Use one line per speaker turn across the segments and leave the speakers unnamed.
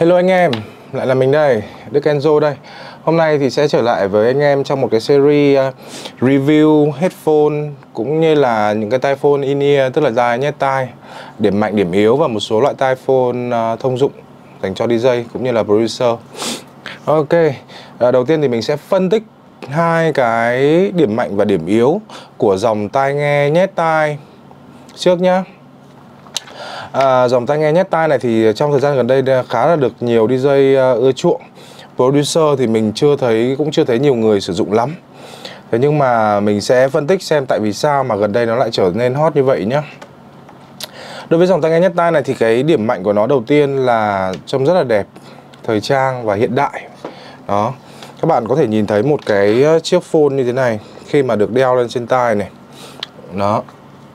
Hello anh em, lại là mình đây, Đức Enzo đây. Hôm nay thì sẽ trở lại với anh em trong một cái series review headphone cũng như là những cái tai phone in-ear, tức là tai nhét tai, điểm mạnh, điểm yếu và một số loại tai phone thông dụng dành cho DJ cũng như là producer. Ok, đầu tiên thì mình sẽ phân tích hai cái điểm mạnh và điểm yếu của dòng tai nghe nhét tai trước nhá. Dòng tai nghe nhét tai này thì trong thời gian gần đây khá là được nhiều DJ ưa chuộng. Producer thì mình cũng chưa thấy nhiều người sử dụng lắm. Thế nhưng mà mình sẽ phân tích xem tại vì sao mà gần đây nó lại trở nên hot như vậy nhé. Đối với dòng tai nghe nhét tai này thì cái điểm mạnh của nó đầu tiên là trông rất là đẹp, thời trang và hiện đại. Đó, các bạn có thể nhìn thấy một cái chiếc phone như thế này khi mà được đeo lên trên tai này. Đó,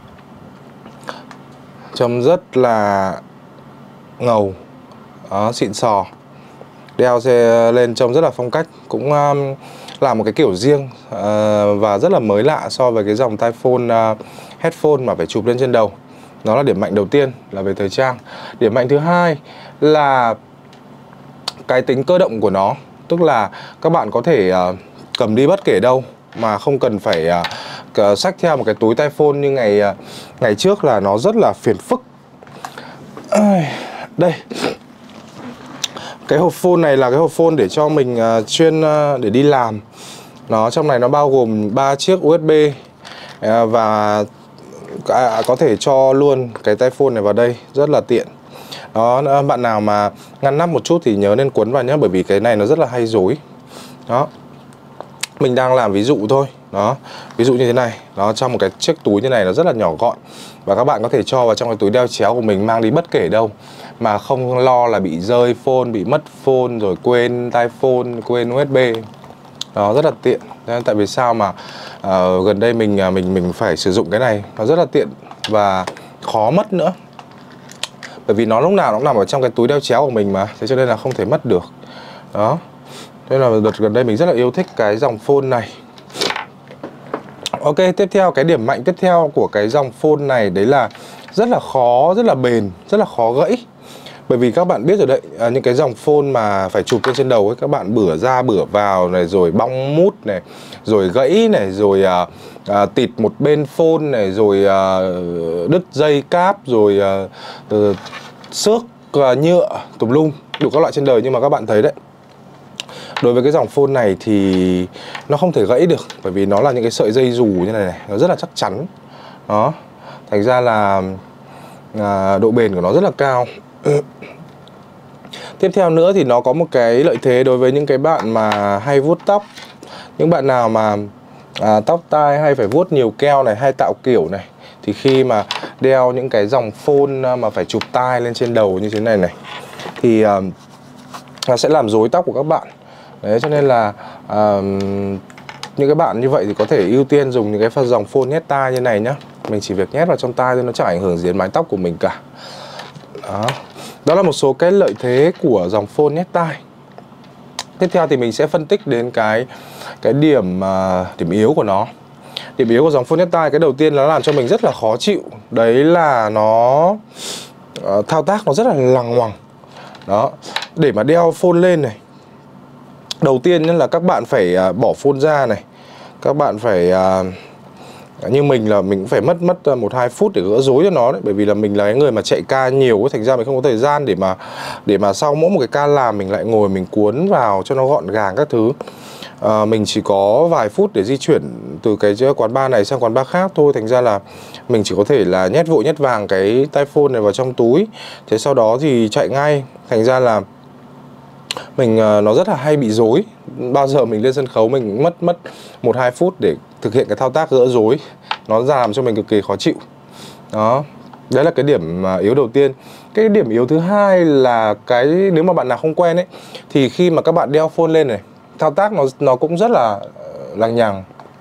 trông rất là ngầu. Đó, xịn sò. Đeo lên trông rất là phong cách. Cũng là một cái kiểu riêng và rất là mới lạ so với cái dòng tai phone headphone mà phải chụp lên trên đầu. Đó là điểm mạnh đầu tiên, là về thời trang. Điểm mạnh thứ hai là cái tính cơ động của nó. Tức là các bạn có thể cầm đi bất kể đâu mà không cần phải xách theo một cái túi tai phone như ngày trước là nó rất là phiền phức. Đây, cái hộp phone này là cái hộp phone để cho mình chuyên để đi làm. Trong này nó bao gồm 3 chiếc USB và có thể cho luôn cái tai phone này vào đây, rất là tiện. Đó, bạn nào mà ngăn nắp một chút thì nhớ nên quấn vào nhé, bởi vì cái này nó rất là hay rối. Đó, mình đang làm ví dụ thôi. Đó, ví dụ như thế này. Đó, trong một cái chiếc túi như này nó rất là nhỏ gọn. Và các bạn có thể cho vào trong cái túi đeo chéo của mình, mang đi bất kể đâu mà không lo là bị rơi phone, bị mất phone, rồi quên tai phone, quên USB. Đó, rất là tiện. Tại vì sao mà gần đây mình phải sử dụng cái này. Nó rất là tiện và khó mất nữa. Bởi vì nó lúc nào nó cũng nằm ở trong cái túi đeo chéo của mình mà. Thế cho nên là không thể mất được. Đó, nên là đợt gần đây mình rất là yêu thích cái dòng phone này. Ok, tiếp theo cái điểm mạnh tiếp theo của cái dòng phone này đấy là rất là khó, rất là bền, rất là khó gãy. Bởi vì các bạn biết rồi đấy, những cái dòng phone mà phải chụp lên trên đầu ấy, các bạn bữa ra bữa vào này, rồi bong mút này, rồi gãy này, rồi tịt một bên phone này, rồi đứt dây cáp, rồi xước nhựa tùm lum, đủ các loại trên đời. Nhưng mà các bạn thấy đấy, đối với cái dòng phone này thì nó không thể gãy được, bởi vì nó là những cái sợi dây dù như này này, nó rất là chắc chắn. Đó, thành ra là độ bền của nó rất là cao. Tiếp theo nữa thì nó có một cái lợi thế đối với những cái bạn mà hay vuốt tóc. Những bạn nào mà tóc tai hay phải vuốt nhiều keo này, hay tạo kiểu này, thì khi mà đeo những cái dòng phone mà phải chụp tai lên trên đầu như thế này này thì nó sẽ làm rối tóc của các bạn. Đấy, cho nên là những cái bạn như vậy thì có thể ưu tiên dùng những cái dòng phone nhét tai như này nhá. Mình chỉ việc nhét vào trong tai thôi, nó chẳng ảnh hưởng gì đến mái tóc của mình cả. Đó là một số cái lợi thế của dòng phone nhét tai. Tiếp theo thì mình sẽ phân tích đến cái điểm yếu của nó. Điểm yếu của dòng phone nhét tai, cái đầu tiên nó làm cho mình rất là khó chịu. Đấy là nó thao tác nó rất là lằng ngoằng. Đó, để mà đeo phone lên này, đầu tiên là các bạn phải bỏ phone ra này. Các bạn phải như mình là mình cũng phải mất 1-2 phút để gỡ rối cho nó đấy. Bởi vì là mình là cái người mà chạy ca nhiều, thành ra mình không có thời gian để mà sau mỗi một cái ca làm mình lại ngồi mình cuốn vào cho nó gọn gàng các thứ. Mình chỉ có vài phút để di chuyển từ cái quán bar này sang quán bar khác thôi. Thành ra là mình chỉ có thể là nhét vội nhét vàng cái tai phone này vào trong túi. Thế sau đó thì chạy ngay. Thành ra là mình nó rất là hay bị rối. Bao giờ mình lên sân khấu mình mất 1-2 phút để thực hiện cái thao tác gỡ rối. Nó làm cho mình cực kỳ khó chịu. Đó, đấy là cái điểm yếu đầu tiên. Cái điểm yếu thứ hai là nếu mà bạn nào không quen ấy, thì khi mà các bạn đeo phone lên này, thao tác nó cũng rất là lằng nhằng.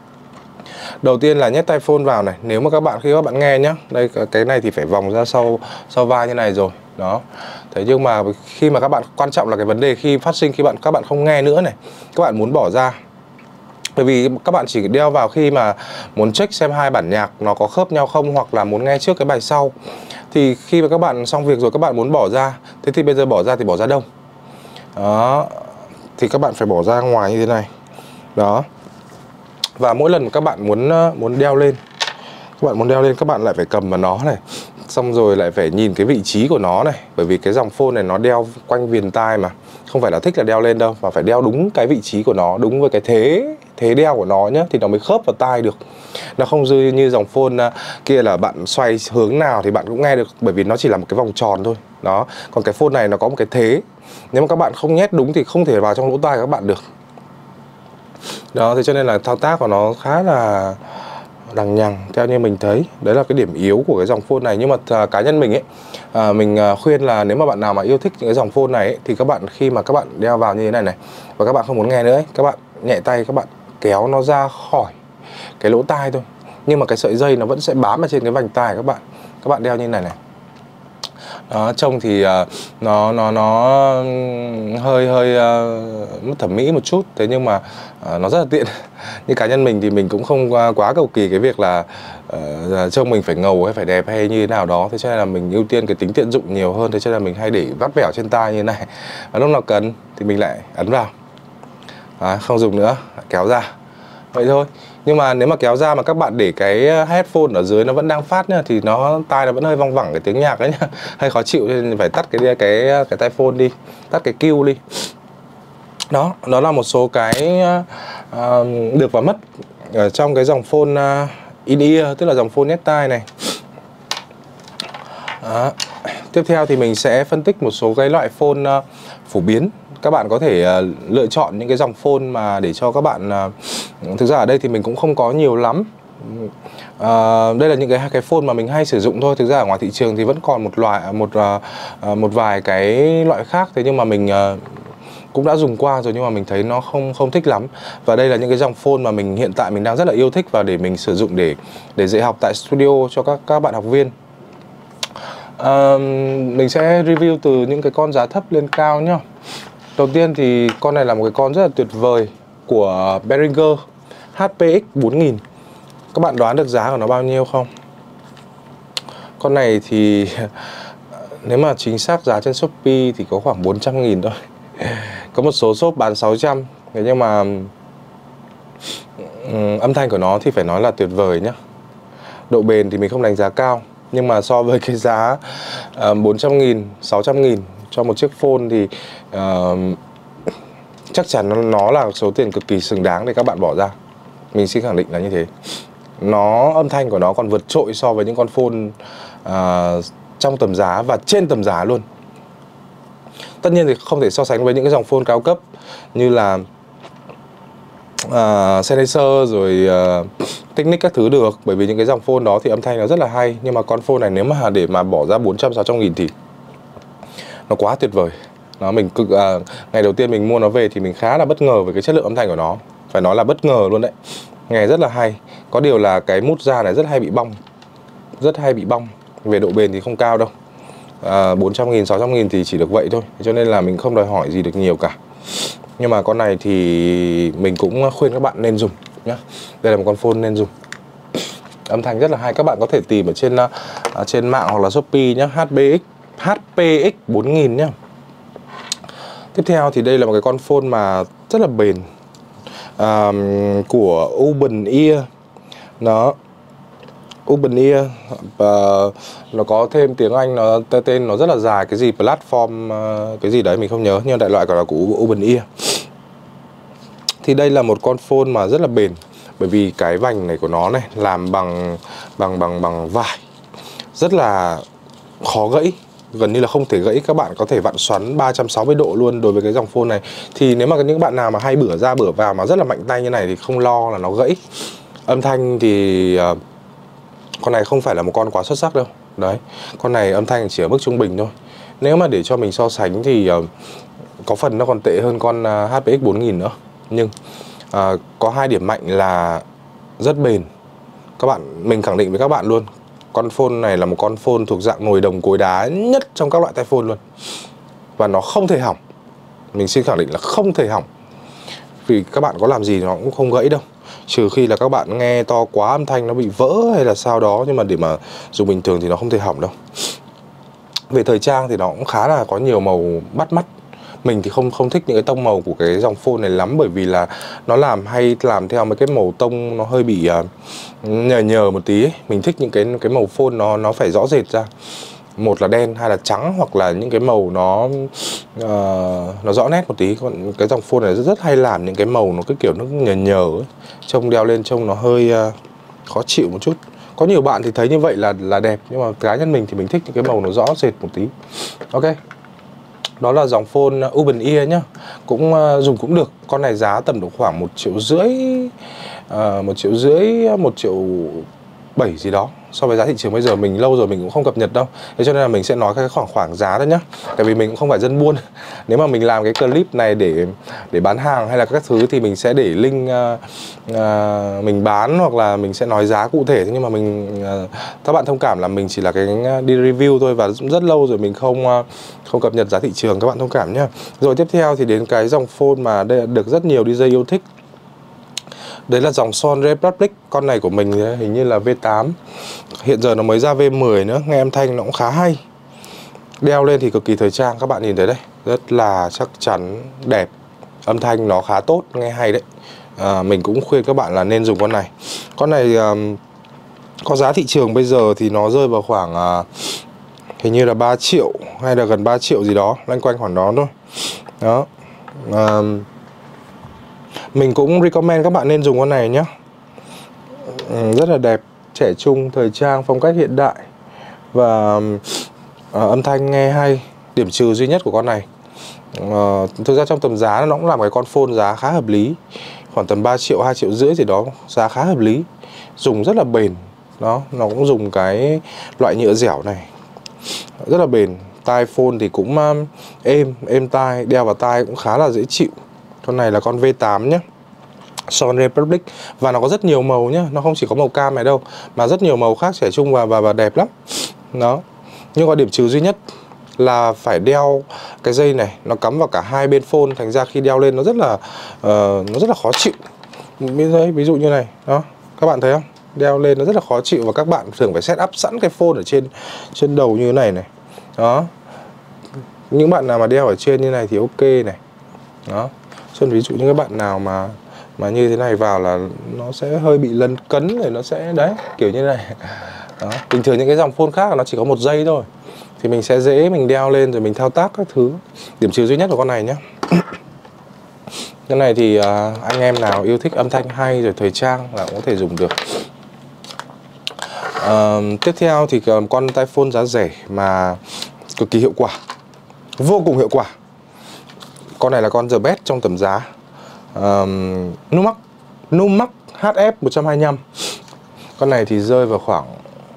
Đầu tiên là nhét tai phone vào này. Nếu mà khi các bạn nghe nhá, đây cái này thì phải vòng ra sau vai như này rồi. Đó. Thế nhưng mà khi mà quan trọng là cái vấn đề khi phát sinh khi các bạn không nghe nữa này, các bạn muốn bỏ ra. Bởi vì các bạn chỉ đeo vào khi mà muốn check xem hai bản nhạc nó có khớp nhau không, hoặc là muốn nghe trước cái bài sau. Thì khi mà các bạn xong việc rồi các bạn muốn bỏ ra, thế thì bây giờ bỏ ra thì bỏ ra đâu? Đó, thì các bạn phải bỏ ra ngoài như thế này. Đó. Và mỗi lần các bạn muốn đeo lên, các bạn lại phải cầm vào nó này, xong rồi lại phải nhìn cái vị trí của nó này. Bởi vì cái dòng phone này nó đeo quanh viền tai mà, không phải là thích là đeo lên đâu, mà phải đeo đúng cái vị trí của nó, đúng với cái thế đeo của nó nhá, thì nó mới khớp vào tai được. Nó không như dòng phone kia là bạn xoay hướng nào thì bạn cũng nghe được, bởi vì nó chỉ là một cái vòng tròn thôi. Đó, còn cái phone này nó có một cái thế, nếu mà các bạn không nhét đúng thì không thể vào trong lỗ tai các bạn được. Đó, thế cho nên là thao tác của nó khá là lằng nhằng theo như mình thấy. Đấy là cái điểm yếu của cái dòng phone này. Nhưng mà cá nhân mình ấy, mình khuyên là nếu mà bạn nào mà yêu thích những cái dòng phone này ấy, thì các bạn khi mà các bạn đeo vào như thế này này, và các bạn không muốn nghe nữa ấy, các bạn nhẹ tay các bạn kéo nó ra khỏi cái lỗ tai thôi. Nhưng mà cái sợi dây nó vẫn sẽ bám ở trên cái vành tai các bạn. Các bạn đeo như này này. Đó, trông thì nó hơi mất thẩm mỹ một chút, thế nhưng mà nó rất là tiện. Như cá nhân mình thì mình cũng không quá cầu kỳ cái việc là trông mình phải ngầu hay phải đẹp hay như thế nào đó, thế cho nên là mình ưu tiên cái tính tiện dụng nhiều hơn. Thế cho nên là mình hay để vắt vẻo trên tai như thế này, và lúc nào cần thì mình lại ấn vào. Không dùng nữa, kéo ra vậy thôi. Nhưng mà nếu mà kéo ra mà các bạn để cái headphone ở dưới nó vẫn đang phát nhá, thì tai nó vẫn hơi văng vẳng cái tiếng nhạc đấy nhá, hay khó chịu, nên phải tắt cái tai phone đi, tắt cái cue đi. Đó là một số cái được và mất ở trong cái dòng phone in-ear, tức là dòng phone nhét tai này. Đó. Tiếp theo thì mình sẽ phân tích một số cái loại phone phổ biến. Các bạn có thể lựa chọn những cái dòng phone mà để cho các bạn thực ra ở đây thì mình cũng không có nhiều lắm. Đây là những cái phone mà mình hay sử dụng thôi. Thực ra ở ngoài thị trường thì vẫn còn một vài cái loại khác, thế nhưng mà mình cũng đã dùng qua rồi nhưng mà mình thấy nó không thích lắm. Và đây là những cái dòng phone mà mình hiện tại mình đang rất là yêu thích và để mình sử dụng để dạy học tại studio cho các bạn học viên. Mình sẽ review từ những cái con giá thấp lên cao nhá. Đầu tiên thì con này là một cái con rất là tuyệt vời của Behringer HPX 4000. Các bạn đoán được giá của nó bao nhiêu không? Con này thì nếu mà chính xác giá trên Shopee thì có khoảng 400.000 thôi. Có một số shop bán 600. Thế nhưng mà âm thanh của nó thì phải nói là tuyệt vời nhá. Độ bền thì mình không đánh giá cao, nhưng mà so với cái giá 400.000, 600.000 cho một chiếc phone thì chắc chắn nó là số tiền cực kỳ xứng đáng để các bạn bỏ ra. Mình xin khẳng định là như thế. Âm thanh của nó còn vượt trội so với những con phone trong tầm giá và trên tầm giá luôn. Tất nhiên thì không thể so sánh với những cái dòng phone cao cấp như là Sennheiser rồi Technics các thứ được, bởi vì những cái dòng phone đó thì âm thanh nó rất là hay. Nhưng mà con phone này nếu mà để mà bỏ ra 400-600.000 thì nó quá tuyệt vời. Ngày đầu tiên mình mua nó về thì mình khá là bất ngờ về cái chất lượng âm thanh của nó. Phải nói là bất ngờ luôn đấy. Nghe rất là hay. Có điều là cái mút ra này rất hay bị bong. Rất hay bị bong. Về độ bền thì không cao đâu. 400.000, 600.000 thì chỉ được vậy thôi. Cho nên là mình không đòi hỏi gì được nhiều cả. Nhưng mà con này thì mình cũng khuyên các bạn nên dùng nhá. Đây là một con phone nên dùng. Âm thanh rất là hay. Các bạn có thể tìm ở trên mạng hoặc là Shopee nhá. HPX 4000 nhá. Tiếp theo thì đây là một cái con phone mà rất là bền, của Urban Ear. Urban Ear, nó có thêm tiếng Anh, tên nó rất là dài, cái gì platform cái gì đấy mình không nhớ, nhưng đại loại gọi là của Urban Ear. Thì đây là một con phone mà rất là bền, bởi vì cái vành này của nó này làm bằng vải, rất là khó gãy, gần như là không thể gãy. Các bạn có thể vặn xoắn 360 độ luôn đối với cái dòng phone này. Thì nếu mà những bạn nào mà hay bữa ra bữa vào mà rất là mạnh tay như này thì không lo là nó gãy. Âm thanh thì con này không phải là một con quá xuất sắc đâu. Đấy, con này âm thanh chỉ ở mức trung bình thôi. Nếu mà để cho mình so sánh thì có phần nó còn tệ hơn con HPX 4000 nữa. Nhưng có hai điểm mạnh là rất bền. Mình khẳng định với các bạn luôn, con phone này là một con phone thuộc dạng nồi đồng cối đá nhất trong các loại tai phone luôn. Và nó không thể hỏng. Mình xin khẳng định là không thể hỏng. Vì các bạn có làm gì nó cũng không gãy đâu. Trừ khi là các bạn nghe to quá, âm thanh nó bị vỡ hay là sao đó. Nhưng mà để mà dùng bình thường thì nó không thể hỏng đâu. Về thời trang thì nó cũng khá là có nhiều màu bắt mắt. Mình thì không thích những cái tông màu của cái dòng phone này lắm, bởi vì là nó làm theo mấy cái màu tông nó hơi bị nhờ một tí ấy. Mình thích những cái màu phone nó phải rõ rệt ra, một là đen, hai là trắng, hoặc là những cái màu nó rõ nét một tí. Còn cái dòng phone này rất hay làm những cái màu nó cứ kiểu nó nhờ ấy, trông đeo lên trông nó hơi khó chịu một chút. Có nhiều bạn thì thấy như vậy là đẹp, nhưng mà cá nhân mình thì mình thích những cái màu nó rõ rệt một tí. Ok, đó là dòng phone Urban Ear nhá, cũng dùng cũng được. Con này giá tầm độ khoảng 1,5 triệu, 1,7 triệu gì đó. So với giá thị trường bây giờ mình lâu rồi mình cũng không cập nhật đâu, thế cho nên là mình sẽ nói cái khoảng giá thôi nhá. Tại vì mình cũng không phải dân buôn. Nếu mà mình làm cái clip này để bán hàng hay là các thứ thì mình sẽ để link mình bán, hoặc là mình sẽ nói giá cụ thể. Nhưng mà các bạn thông cảm là mình chỉ là cái đi review thôi, và rất lâu rồi mình không cập nhật giá thị trường, các bạn thông cảm nhá. Rồi tiếp theo thì đến cái dòng phone mà được rất nhiều DJ yêu thích. Đấy là dòng Sony Republic. Con này của mình hình như là V8. Hiện giờ nó mới ra V10 nữa. Nghe âm thanh nó cũng khá hay. Đeo lên thì cực kỳ thời trang. Các bạn nhìn thấy đấy, rất là chắc chắn, đẹp. Âm thanh nó khá tốt, nghe hay đấy. Mình cũng khuyên các bạn là nên dùng con này. Con này có giá thị trường bây giờ thì nó rơi vào khoảng hình như là 3 triệu hay là gần 3 triệu gì đó, loanh quanh khoảng đó thôi. Đó. Mình cũng recommend các bạn nên dùng con này nhé. Rất là đẹp, trẻ trung, thời trang, phong cách hiện đại. Và âm thanh nghe hay. Điểm trừ duy nhất của con này, thực ra trong tầm giá nó cũng là một cái con phone giá khá hợp lý, khoảng tầm 3 triệu, 2,5 triệu gì đó. Giá khá hợp lý, dùng rất là bền. Đó, nó cũng dùng cái loại nhựa dẻo này, rất là bền. Tai phone thì cũng êm tai, đeo vào tai cũng khá là dễ chịu. Con này là con V8 nhé, Sony Republic. Và nó có rất nhiều màu nhá, nó không chỉ có màu cam này đâu, mà rất nhiều màu khác, trẻ trung và đẹp lắm. Đó. Nhưng có điểm trừ duy nhất là phải đeo cái dây này, nó cắm vào cả hai bên phone, thành ra khi đeo lên nó rất là khó chịu. Ví dụ như này, đó, các bạn thấy không? Đeo lên nó rất là khó chịu, và các bạn thường phải set up sẵn cái phone ở trên đầu như thế này này. Đó. Những bạn nào mà đeo ở trên như này thì ok này. Đó. Cho ví dụ như các bạn nào mà như thế này vào là nó sẽ hơi bị lấn cấn, rồi nó sẽ đấy, kiểu như này. Đó. Bình thường những cái dòng phone khác là nó chỉ có một dây thôi, thì mình sẽ dễ mình đeo lên rồi mình thao tác các thứ. Điểm trừ duy nhất của con này nhé. Cái này thì anh em nào yêu thích âm thanh hay rồi thời trang là cũng có thể dùng được. Tiếp theo thì con tai phone giá rẻ mà cực kỳ hiệu quả, vô cùng hiệu quả. Con này là con The Best trong tầm giá, Numax HF 125. Con này thì rơi vào khoảng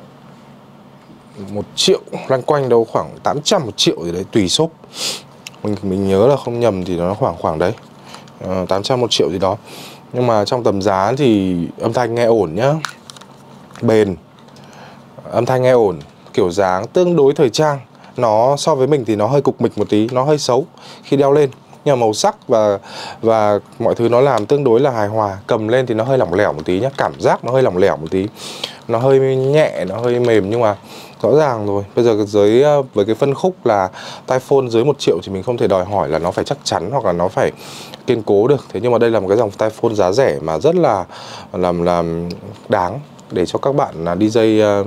1 triệu, loanh quanh đâu khoảng 800, 1 triệu gì đấy, tùy shop. Mình nhớ là không nhầm thì nó khoảng đấy, 800, 1 triệu gì đó. Nhưng mà trong tầm giá thì âm thanh nghe ổn nhá, bền, âm thanh nghe ổn, kiểu dáng tương đối thời trang. Nó so với mình thì nó hơi cục mịch một tí, nó hơi xấu khi đeo lên, nhưng mà màu sắc và mọi thứ nó làm tương đối là hài hòa. Cầm lên thì nó hơi lỏng lẻo một tí nhá, cảm giác nó hơi lỏng lẻo một tí, nó hơi nhẹ, nó hơi mềm. Nhưng mà rõ ràng rồi, bây giờ với cái phân khúc là tai phone dưới 1 triệu thì mình không thể đòi hỏi là nó phải chắc chắn hoặc là nó phải kiên cố được. Thế nhưng mà đây là một cái dòng tai phone giá rẻ mà rất là đáng để cho các bạn là DJ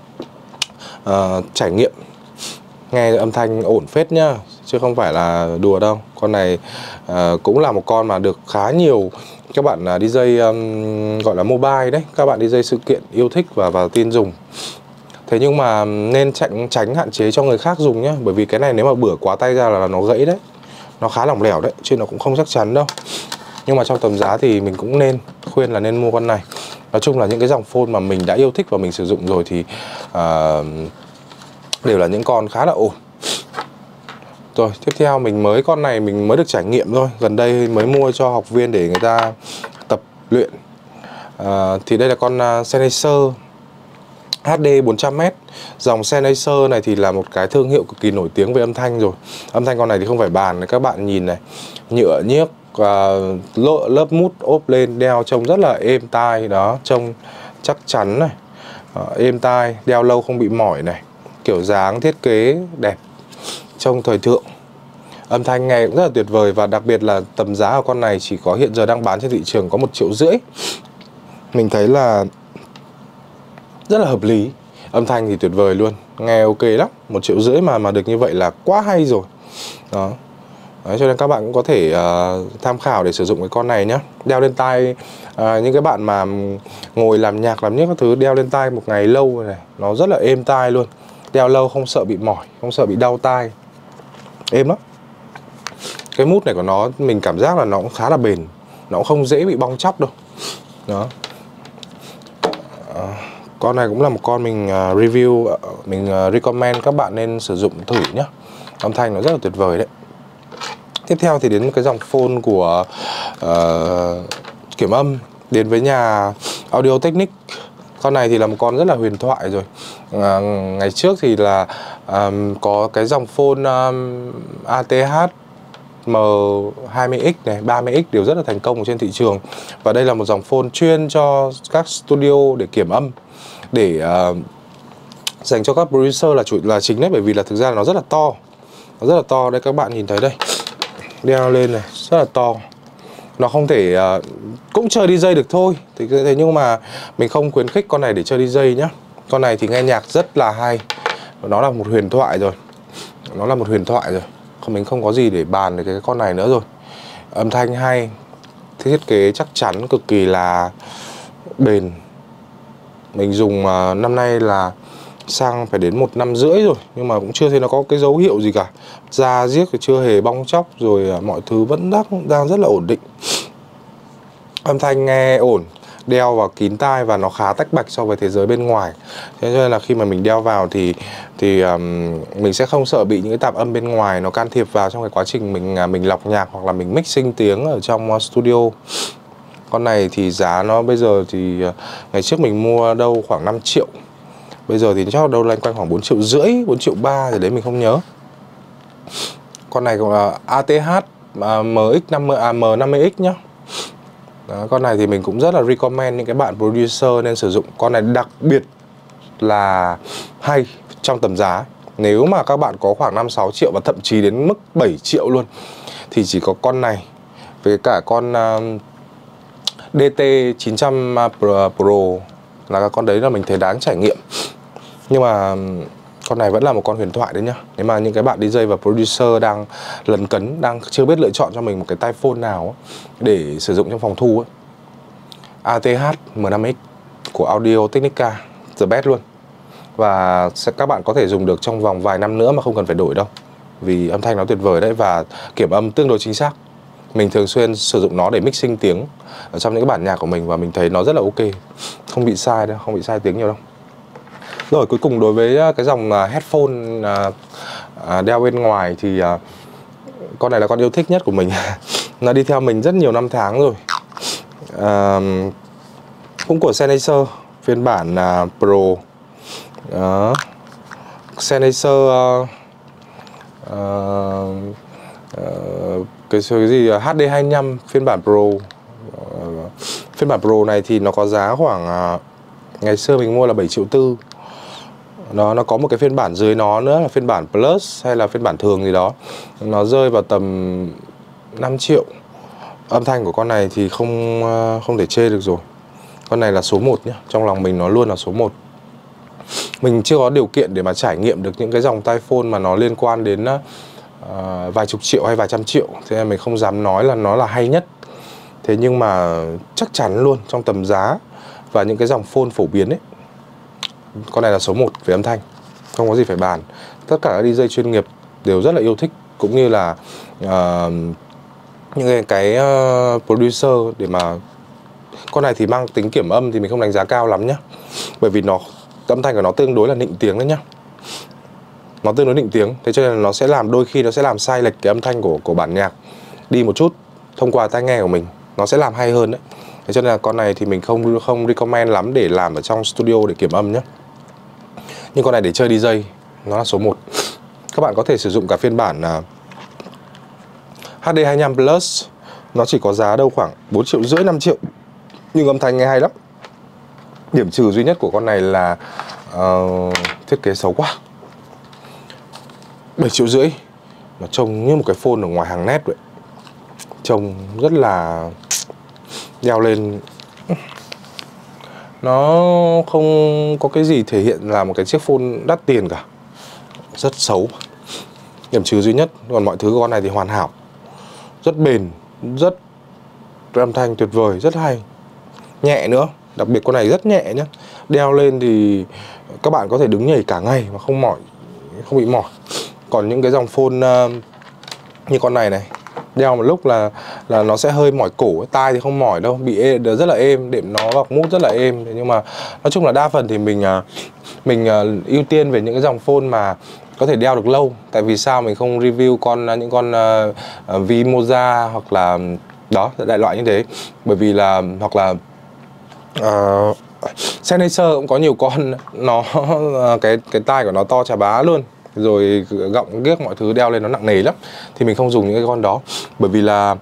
trải nghiệm. Nghe âm thanh ổn phết nhá, chứ không phải là đùa đâu. Con này cũng là một con mà được khá nhiều các bạn DJ gọi là mobile đấy, các bạn DJ sự kiện yêu thích và tin dùng. Thế nhưng mà nên tránh hạn chế cho người khác dùng nhá, bởi vì cái này nếu mà bữa quá tay ra là nó gãy đấy. Nó khá lỏng lẻo đấy, chứ nó cũng không chắc chắn đâu. Nhưng mà trong tầm giá thì mình cũng khuyên là nên mua con này. Nói chung là những cái dòng phone mà mình đã yêu thích và mình sử dụng rồi thì đều là những con khá là ổn. Rồi tiếp theo con này mình mới được trải nghiệm thôi, gần đây mới mua cho học viên để người ta tập luyện. Thì đây là con Sennheiser HD 400m. Dòng Sennheiser này thì là một cái thương hiệu cực kỳ nổi tiếng về âm thanh rồi. Âm thanh con này thì không phải bàn, các bạn nhìn này, nhựa nhiếc, lớp mút ốp lên, đeo trông rất là êm tai. Đó, trông chắc chắn này, êm tai, đeo lâu không bị mỏi này, kiểu dáng thiết kế đẹp, trông thời thượng. Âm thanh nghe cũng rất là tuyệt vời, và đặc biệt là tầm giá của con này chỉ có hiện giờ đang bán trên thị trường có 1,5 triệu. Mình thấy là rất là hợp lý. Âm thanh thì tuyệt vời luôn, nghe ok lắm. 1,5 triệu mà được như vậy là quá hay rồi. Đó. Đấy, cho nên các bạn cũng có thể tham khảo để sử dụng cái con này nhé. Đeo lên tai, những cái bạn mà ngồi làm nhạc làm nhạc các thứ, đeo lên tai một ngày lâu này, nó rất là êm tai luôn. Đeo lâu không sợ bị mỏi, không sợ bị đau tai, êm lắm. Cái mút này của nó mình cảm giác là nó cũng khá là bền, nó cũng không dễ bị bong chóc đâu. Đó. Con này cũng là một con mình review, mình recommend các bạn nên sử dụng thử nhé. Âm thanh nó rất là tuyệt vời đấy. Tiếp theo thì đến cái dòng phone của kiểm âm đến với nhà Audio Technica. Con này thì là một con rất là huyền thoại rồi. Ngày trước thì là có cái dòng phone ATH M20X này, 30X đều rất là thành công trên thị trường. Và đây là một dòng phone chuyên cho các studio để kiểm âm, để dành cho các producer là chính đấy, bởi vì là thực ra là nó rất là to. Nó rất là to, đây các bạn nhìn thấy đây. Đeo lên này, rất là to. Nó không thể, cũng chơi DJ được thôi. Thế nhưng mà mình không khuyến khích con này để chơi DJ nhá. Con này thì nghe nhạc rất là hay. Nó là một huyền thoại rồi. Nó là một huyền thoại rồi. Mình không có gì để bàn về cái con này nữa rồi. Âm thanh hay, thiết kế chắc chắn, cực kỳ là bền. Mình dùng năm nay là sang phải đến 1,5 năm rồi, nhưng mà cũng chưa thấy nó có cái dấu hiệu gì cả. Da diếc thì chưa hề bong chóc, rồi mọi thứ vẫn đang rất là ổn định. Âm thanh nghe ổn, đeo vào kín tai và nó khá tách bạch so với thế giới bên ngoài. Thế cho nên là khi mà mình đeo vào thì mình sẽ không sợ bị những cái tạp âm bên ngoài nó can thiệp vào trong cái quá trình mình lọc nhạc hoặc là mình mixing tiếng ở trong studio. Con này thì giá nó bây giờ thì ngày trước mình mua đâu khoảng 5 triệu. Bây giờ thì chắc đâu loanh quanh khoảng 4,5 triệu, 4,3 triệu thì đấy mình không nhớ. Con này cũng là ATH M50X nhá. Đó, con này thì mình cũng rất là recommend những cái bạn producer nên sử dụng. Con này đặc biệt là hay trong tầm giá. Nếu mà các bạn có khoảng 5-6 triệu và thậm chí đến mức 7 triệu luôn thì chỉ có con này với cả con DT900 Pro là con đấy là mình thấy đáng trải nghiệm. Nhưng mà con này vẫn là một con huyền thoại đấy nhá. Nếu mà những cái bạn DJ và producer đang lấn cấn, đang chưa biết lựa chọn cho mình một cái tai phone nào để sử dụng trong phòng thu ấy, ATH M5X của Audio Technica the best luôn. Và các bạn có thể dùng được trong vòng vài năm nữa mà không cần phải đổi đâu, vì âm thanh nó tuyệt vời đấy và kiểm âm tương đối chính xác. Mình thường xuyên sử dụng nó để mixing tiếng ở trong những cái bản nhạc của mình và mình thấy nó rất là ok, không bị sai đâu, không bị sai tiếng nhiều đâu. Rồi cuối cùng đối với cái dòng headphone đeo bên ngoài thì con này là con yêu thích nhất của mình. Nó đi theo mình rất nhiều năm tháng rồi. Cũng của Sennheiser phiên bản Pro. Đó. Sennheiser cái gì HD25 phiên bản Pro. Phiên bản Pro này thì nó có giá khoảng ngày xưa mình mua là 7,4 triệu. Nó có một cái phiên bản dưới nó nữa là phiên bản Plus hay là phiên bản thường gì đó. Nó rơi vào tầm 5 triệu. Âm thanh của con này thì không thể chê được rồi. Con này là số 1 nhá, trong lòng mình nó luôn là số 1. Mình chưa có điều kiện để mà trải nghiệm được những cái dòng tai phone mà nó liên quan đến vài chục triệu hay vài trăm triệu. Thế nên mình không dám nói là nó là hay nhất. Thế nhưng mà chắc chắn luôn trong tầm giá và những cái dòng phone phổ biến ấy, con này là số 1 về âm thanh, không có gì phải bàn. Tất cả các DJ chuyên nghiệp đều rất là yêu thích, cũng như là những cái producer để mà con này thì mang tính kiểm âm thì mình không đánh giá cao lắm nhá, bởi vì âm thanh của nó tương đối là nịnh tiếng đấy nhá, nó tương đối nịnh tiếng, thế cho nên là nó sẽ làm đôi khi nó sẽ làm sai lệch cái âm thanh của bản nhạc đi một chút thông qua tai nghe của mình, nó sẽ làm hay hơn đấy. Thế cho nên là con này thì mình không recommend lắm để làm ở trong studio để kiểm âm nhé. Nhưng con này để chơi DJ nó là số 1. Các bạn có thể sử dụng cả phiên bản HD25 Plus. Nó chỉ có giá đâu khoảng 4,5 triệu, 5 triệu. Nhưng âm thanh nghe hay lắm. Điểm trừ duy nhất của con này là thiết kế xấu quá. 7,5 triệu. Nó trông như một cái phone ở ngoài hàng nét vậy. Trông rất là đeo lên nó không có cái gì thể hiện là một cái chiếc phone đắt tiền cả. Rất xấu. Điểm trừ duy nhất, còn mọi thứ của con này thì hoàn hảo. Rất bền, rất âm thanh tuyệt vời, rất hay. Nhẹ nữa, đặc biệt con này rất nhẹ nhá. Đeo lên thì các bạn có thể đứng nhảy cả ngày mà không mỏi, không bị mỏi. Còn những cái dòng phone như con này này, đeo một lúc là nó sẽ hơi mỏi cổ, tai thì không mỏi đâu, bị rất là êm, đệm nó vào mút rất là êm. Nhưng mà nói chung là đa phần thì mình ưu tiên về những cái dòng phone mà có thể đeo được lâu. Tại vì sao mình không review những con Vimoza hoặc là đó, đại loại như thế. Bởi vì là hoặc là Sennheiser cũng có nhiều con nó cái tai của nó to chà bá luôn, rồi gọng ghiếc mọi thứ đeo lên nó nặng nề lắm. Thì mình không dùng những cái con đó. Bởi vì là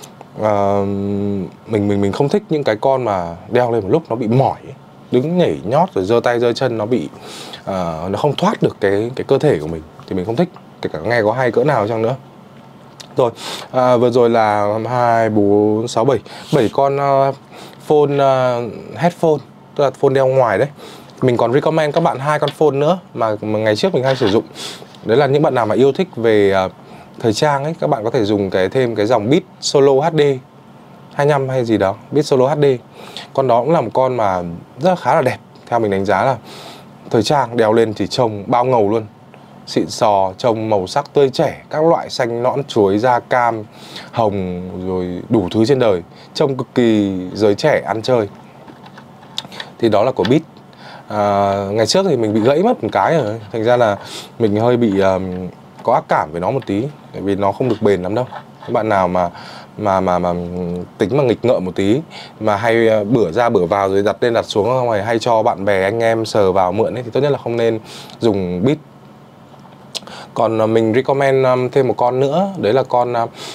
mình không thích những cái con mà đeo lên một lúc nó bị mỏi, đứng nhảy nhót rồi giơ tay giơ chân nó bị nó không thoát được cái cơ thể của mình, thì mình không thích, kể cả nghe có hay cỡ nào chăng nữa. Rồi vừa rồi là 2, 4, 6, 7 con phone headphone, tức là phone đeo ngoài đấy. Mình còn recommend các bạn 2 con phone nữa mà ngày trước mình hay sử dụng. Đấy là những bạn nào mà yêu thích về thời trang ấy, các bạn có thể dùng thêm cái dòng Beat Solo HD 25 hay gì đó, Beat Solo HD. Con đó cũng là một con mà rất khá là đẹp. Theo mình đánh giá là thời trang đeo lên thì trông bao ngầu luôn, xịn sò, trông màu sắc tươi trẻ, các loại xanh nõn chuối, da cam, hồng, rồi đủ thứ trên đời, trông cực kỳ giới trẻ ăn chơi. Thì đó là của Beat. Ngày trước thì mình bị gãy mất một cái rồi, thành ra là mình hơi bị có ác cảm với nó một tí, tại vì nó không được bền lắm đâu. Các bạn nào mà tính mà nghịch ngợm một tí, mà hay bữa ra bữa vào rồi đặt lên đặt xuống không, hay cho bạn bè anh em sờ vào mượn ấy, thì tốt nhất là không nên dùng Beat. Còn mình recommend thêm một con nữa, đấy là con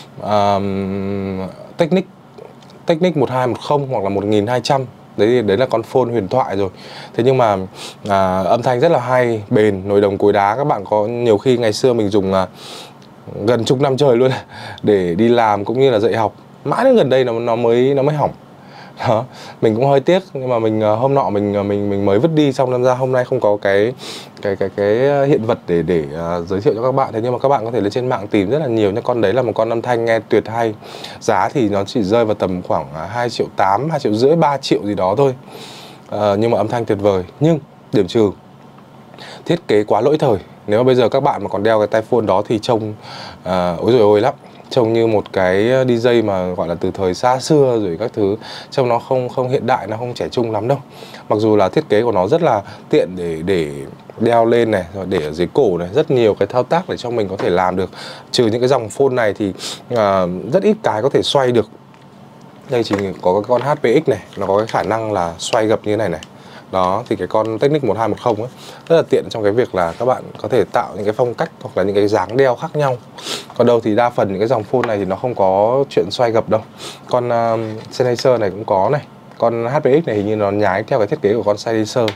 Technic 1210 hoặc là 1200. Đấy là con phone huyền thoại rồi. Thế nhưng mà âm thanh rất là hay, bền, nồi đồng cối đá. Các bạn có nhiều khi ngày xưa mình dùng gần chục năm trời luôn để đi làm cũng như là dạy học. Mãi đến gần đây nó mới hỏng. Đó, mình cũng hơi tiếc, nhưng mà mình hôm nọ mình mới vứt đi, xong ra hôm nay không có cái hiện vật để giới thiệu cho các bạn. Thế nhưng mà các bạn có thể lên trên mạng tìm rất là nhiều nha. Con đấy là một con âm thanh nghe tuyệt hay. Giá thì nó chỉ rơi vào tầm khoảng 2,8 triệu, 2,5 triệu, 3 triệu gì đó thôi. Nhưng mà âm thanh tuyệt vời. Nhưng điểm trừ, thiết kế quá lỗi thời. Nếu mà bây giờ các bạn mà còn đeo cái tai phone đó thì trông ối rồi ôi lắm. Trông như một cái DJ mà gọi là từ thời xa xưa rồi các thứ. Trông nó không hiện đại, nó không trẻ trung lắm đâu. Mặc dù là thiết kế của nó rất là tiện để đeo lên này, rồi để ở dưới cổ này, rất nhiều cái thao tác để cho mình có thể làm được. Trừ những cái dòng phone này thì rất ít cái có thể xoay được. Đây chỉ có cái con HPX này, nó có cái khả năng là xoay gập như thế này này. Đó, thì cái con Technic 1210 ấy rất là tiện trong cái việc là các bạn có thể tạo những cái phong cách hoặc là những cái dáng đeo khác nhau. Còn đâu thì đa phần những cái dòng phone này thì nó không có chuyện xoay gập đâu. Con Sennheiser này cũng có này. Con HPX này hình như nó nhái theo cái thiết kế của con Sennheiser,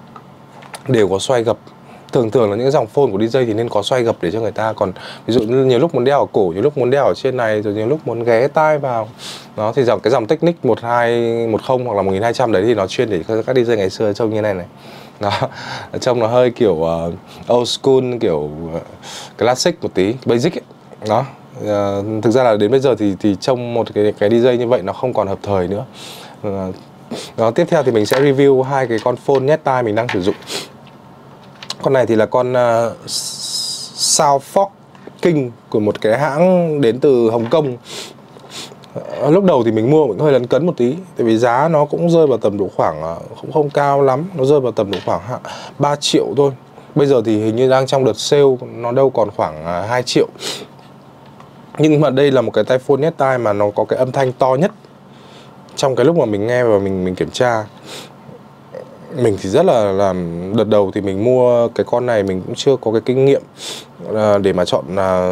đều có xoay gập. Thường là những cái dòng phone của DJ thì nên có xoay gập để cho người ta còn ví dụ như nhiều lúc muốn đeo ở cổ, nhiều lúc muốn đeo ở trên này, rồi nhiều lúc muốn ghé tai vào. Đó thì cái dòng Technic 1210 hoặc là 1200 đấy thì nó chuyên để các DJ ngày xưa trông như này này. Đó, trông nó hơi kiểu old school, kiểu classic một tí, basic ấy. Đó. Thực ra là đến bây giờ thì trông một cái DJ như vậy nó không còn hợp thời nữa. Đó, tiếp theo thì mình sẽ review 2 cái con phone nhét tai mình đang sử dụng. Con này thì là con Soundforce King của một cái hãng đến từ Hồng Kông. Lúc đầu thì mình mua cũng hơi lấn cấn một tí, tại vì giá nó cũng rơi vào tầm độ khoảng cũng không cao lắm, nó rơi vào tầm độ khoảng 3 triệu thôi. Bây giờ thì hình như đang trong đợt sale, nó đâu còn khoảng 2 triệu. Nhưng mà đây là một cái tai phone nhét tai mà nó có cái âm thanh to nhất trong cái lúc mà mình nghe và mình kiểm tra. Mình thì rất là đợt đầu thì mình mua cái con này mình cũng chưa có cái kinh nghiệm để mà chọn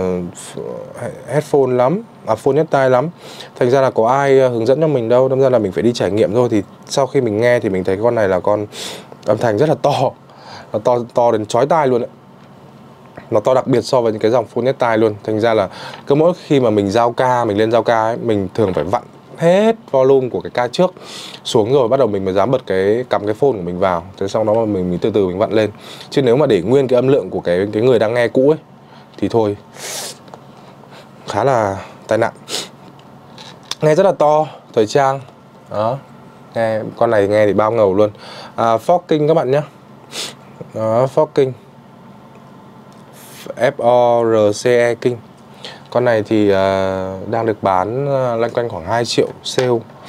headphone lắm, phone nhét tai lắm. Thành ra là có ai hướng dẫn cho mình đâu, đâm ra là mình phải đi trải nghiệm thôi. Thì sau khi mình nghe thì mình thấy con này là con âm thanh rất là to, nó to đến chói tai luôn đấy. nó to đặc biệt so với những cái dòng phone necktie luôn. Thành ra là cứ mỗi khi mà mình giao ca, mình lên giao ca ấy, mình thường phải vặn hết volume của cái ca trước xuống rồi bắt đầu mình mới dám bật cắm cái phone của mình vào. Thế xong đó mà mình từ từ mình vặn lên. Chứ nếu mà để nguyên cái âm lượng của cái người đang nghe cũ ấy thì thôi, khá là tai nạn. Nghe rất là to, thời trang. Đó, nghe con này nghe thì bao ngầu luôn. Forking các bạn nhé. Đó, Forking, F-O-R-C-E King. Con này thì đang được bán loanh quanh khoảng 2 triệu sale.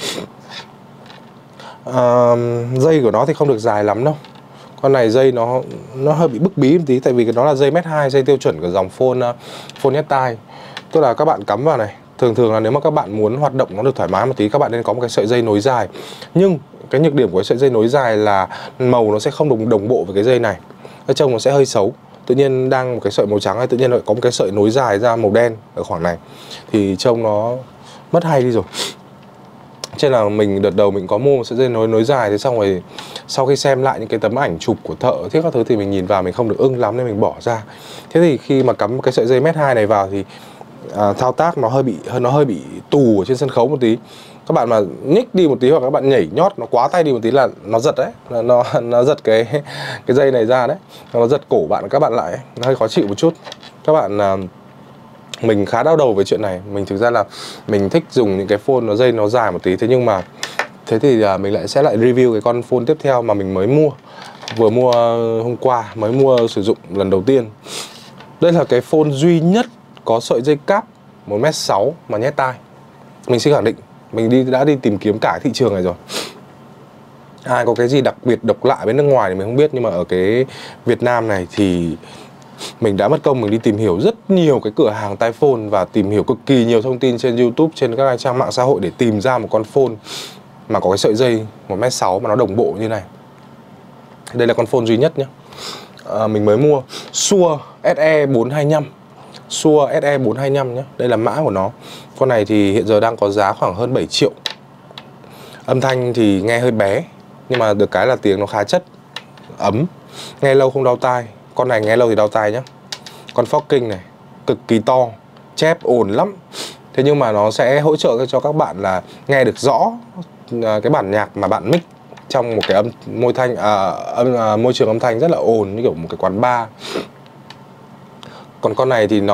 Dây của nó thì không được dài lắm đâu. Con này dây nó hơi bị bức bí một tí, tại vì nó là dây 1m2, dây tiêu chuẩn của dòng phone necktie. Tức là các bạn cắm vào này, thường là nếu mà các bạn muốn hoạt động nó được thoải mái một tí, các bạn nên có một cái sợi dây nối dài. Nhưng cái nhược điểm của cái sợi dây nối dài là màu nó sẽ không đồng bộ với cái dây này, nó trông nó sẽ hơi xấu. Tự nhiên đang một cái sợi màu trắng hay tự nhiên lại có một cái sợi nối dài ra màu đen ở khoảng này thì trông nó mất hay đi rồi. Cho nên là mình đợt đầu mình có mua một sợi dây nối dài, thế xong rồi sau khi xem lại những cái tấm ảnh chụp của thợ thiết các thứ thì mình nhìn vào mình không được ưng lắm nên mình bỏ ra. Thế thì khi mà cắm cái sợi dây 1m2 này vào thì thao tác nó hơi bị tù ở trên sân khấu một tí. Các bạn mà nhích đi một tí hoặc các bạn nhảy nhót nó quá tay đi một tí là nó giật đấy, nó giật cái dây này ra đấy, nó giật cổ bạn các bạn lại ấy. Nó hơi khó chịu một chút. Các bạn mình khá đau đầu với chuyện này. Mình thực ra là mình thích dùng những cái phone nó dây nó dài một tí. Thế nhưng mà thế thì mình sẽ lại review cái con phone tiếp theo mà mình mới mua, vừa mua hôm qua, mới mua sử dụng lần đầu tiên. Đây là cái phone duy nhất có sợi dây cáp 1m6 mà nhét tai. Mình xin khẳng định mình đã đi tìm kiếm cả thị trường này rồi. Ai có cái gì đặc biệt độc lạ bên nước ngoài thì mình không biết, nhưng mà ở cái Việt Nam này thì mình đã mất công mình đi tìm hiểu rất nhiều cái cửa hàng tai phone và tìm hiểu cực kỳ nhiều thông tin trên YouTube, trên các trang mạng xã hội để tìm ra một con phone mà có cái sợi dây 1m6 mà nó đồng bộ như này. Đây là con phone duy nhất nhé. Mình mới mua Shure SE425. Shure SE425 nhé. Đây là mã của nó. Con này thì hiện giờ đang có giá khoảng hơn 7 triệu. Âm thanh thì nghe hơi bé, nhưng mà được cái là tiếng nó khá chất, ấm, nghe lâu không đau tai. Con này nghe lâu thì đau tai nhé. Con Forking này cực kỳ to, chép ồn lắm. Thế nhưng mà nó sẽ hỗ trợ cho các bạn là nghe được rõ cái bản nhạc mà bạn mix trong một cái môi trường âm thanh rất là ồn, như kiểu một cái quán bar. Còn con này thì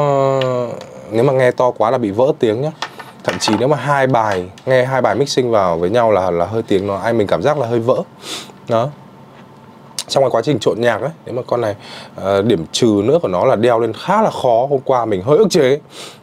nếu mà nghe to quá là bị vỡ tiếng nhá. Thậm chí nếu mà hai bài mixing vào với nhau là hơi tiếng mình cảm giác là hơi vỡ. Đó. Trong cái quá trình trộn nhạc ấy, nếu mà con này điểm trừ nữa của nó là đeo lên khá là khó. Hôm qua mình hơi ức chế.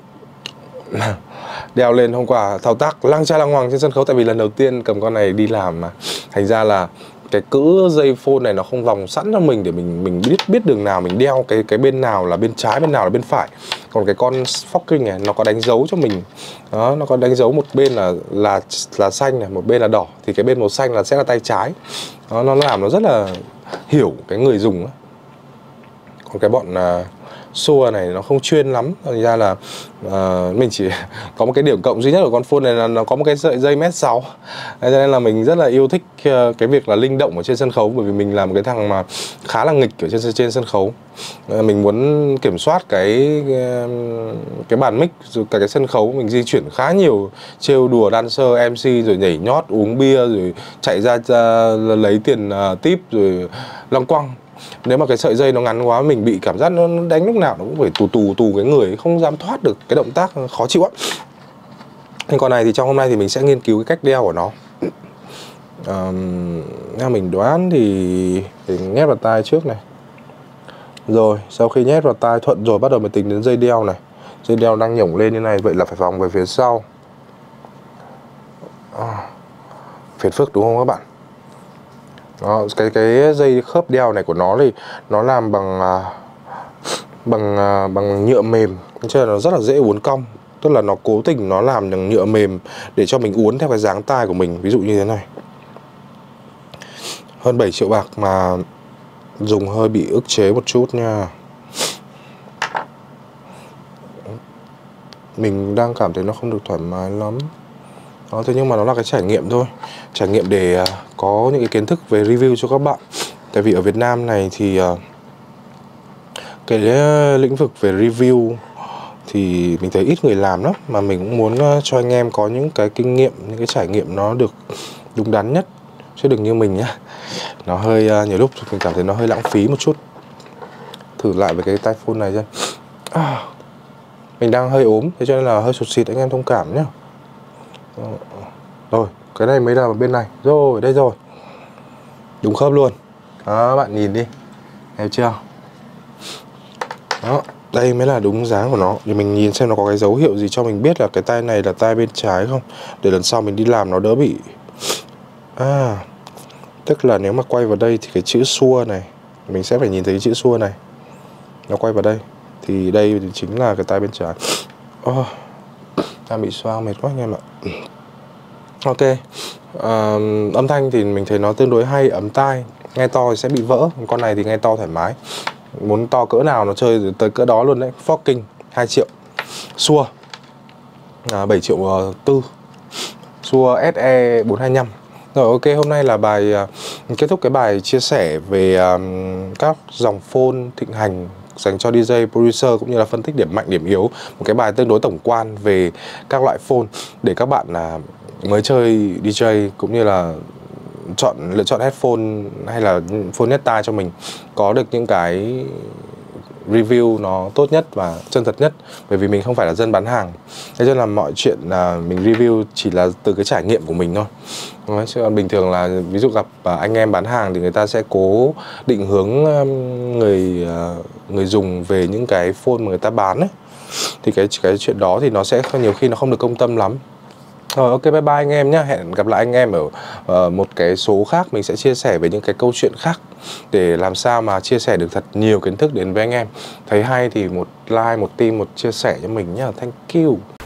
Đeo lên hôm qua thao tác lăng cha lăng hoàng trên sân khấu, tại vì lần đầu tiên cầm con này đi làm mà. Thành ra là cái cữ dây phone này nó không vòng sẵn cho mình để mình biết đường nào mình đeo cái bên nào là bên trái, bên nào là bên phải. Còn cái con Forking này nó có đánh dấu cho mình. Đó, nó có đánh dấu một bên là xanh này, một bên là đỏ, thì cái bên màu xanh là sẽ là tay trái. Đó, nó làm nó rất là hiểu cái người dùng đó. Còn cái bọn Shure này nó không chuyên lắm, thành ra là mình chỉ có một cái điểm cộng duy nhất của con phone này là nó có một cái sợi dây 1m6. Cho nên là mình rất là yêu thích cái việc là linh động ở trên sân khấu, bởi vì mình là một cái thằng mà khá là nghịch ở trên sân khấu. Mình muốn kiểm soát cái bàn mic rồi cả cái sân khấu, mình di chuyển khá nhiều, trêu đùa dancer, MC rồi nhảy nhót, uống bia rồi chạy ra lấy tiền tip rồi loanh quăng. Nếu mà cái sợi dây nó ngắn quá mình bị cảm giác nó đánh lúc nào nó cũng phải tù cái người, không dám thoát được cái động tác, khó chịu lắm. Nên con này thì trong hôm nay thì mình sẽ nghiên cứu cái cách đeo của nó. Mình đoán thì nhét vào tai trước này. Rồi sau khi nhét vào tai thuận rồi bắt đầu mới tính đến dây đeo này. Dây đeo đang nhổng lên như này, vậy là phải vòng về phía sau. Phiền phức đúng không các bạn? Đó, cái dây khớp đeo này của nó thì nó làm bằng nhựa mềm, cho nên nó rất là dễ uốn cong. Tức là nó cố tình nó làm bằng nhựa mềm để cho mình uốn theo cái dáng tai của mình. Ví dụ như thế này. Hơn 7 triệu bạc mà dùng hơi bị ức chế một chút nha. Mình đang cảm thấy nó không được thoải mái lắm. Đó, thế nhưng mà nó là cái trải nghiệm thôi. Trải nghiệm để có những cái kiến thức về review cho các bạn. Tại vì ở Việt Nam này thì Cái lĩnh vực về review thì mình thấy ít người làm lắm, mà mình cũng muốn cho anh em có những cái kinh nghiệm, những cái trải nghiệm nó được đúng đắn nhất, chứ đừng như mình nhá. Nó hơi nhiều lúc mình cảm thấy nó hơi lãng phí một chút. Thử lại với cái tai phone này xem. Mình đang hơi ốm, thế cho nên là hơi sụt sịt, anh em thông cảm nhá. Rồi, cái này mới là bên này. Rồi, đây rồi. Đúng khớp luôn. Đó, bạn nhìn đi. Thấy chưa? Đó, đây mới là đúng dáng của nó. Thì mình nhìn xem nó có cái dấu hiệu gì cho mình biết là cái tai này là tai bên trái không, để lần sau mình đi làm nó đỡ bị. Tức là nếu mà quay vào đây thì cái chữ xua này, mình sẽ phải nhìn thấy cái chữ xua này. Nó quay vào đây thì đây thì chính là cái tai bên trái. Đang bị xoang mệt quá anh em ạ. Ok. Âm thanh thì mình thấy nó tương đối hay, ấm tai. Nghe to thì sẽ bị vỡ, con này thì nghe to thoải mái. Muốn to cỡ nào nó chơi tới cỡ đó luôn đấy. Forking 2 triệu. Shure 7 triệu tư. Shure SE 425. Rồi ok, hôm nay là bài kết thúc cái bài chia sẻ về các dòng phone thịnh hành dành cho DJ producer, cũng như là phân tích điểm mạnh điểm yếu. Một cái bài tương đối tổng quan về các loại phone để các bạn mới chơi DJ cũng như là lựa chọn headphone hay là phone nhất tai cho mình có được những cái review nó tốt nhất và chân thật nhất. Bởi vì mình không phải là dân bán hàng, thế cho nên là mọi chuyện mình review chỉ là từ cái trải nghiệm của mình thôi. Chứ bình thường là ví dụ gặp anh em bán hàng thì người ta sẽ cố định hướng người dùng về những cái phone mà người ta bán ấy. Thì cái chuyện đó thì nó sẽ nhiều khi nó không được công tâm lắm. Rồi ok, bye bye anh em nhé. Hẹn gặp lại anh em ở một cái số khác. Mình sẽ chia sẻ về những cái câu chuyện khác để làm sao mà chia sẻ được thật nhiều kiến thức đến với anh em. Thấy hay thì một like, một tim, một chia sẻ cho mình nhé. Thank you.